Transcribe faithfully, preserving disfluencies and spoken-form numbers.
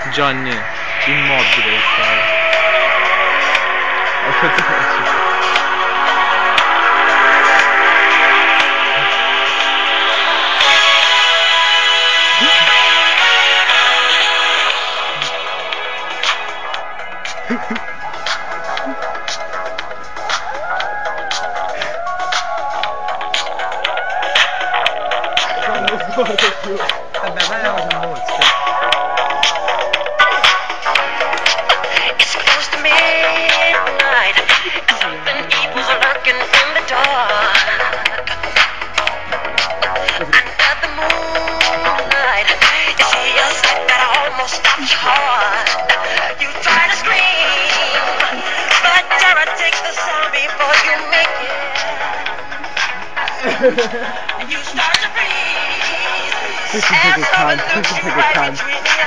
Johnny, immobile stai. Ho fatto vabbè, ma è una cosa mosca. It's close to midnight. Something evil's lurking in the dark. Under the moonlight, you see a sight that almost stops your heart. You try to scream, but terror takes the sound before you make it. And you start to breathe. This is like a con, this is like a con.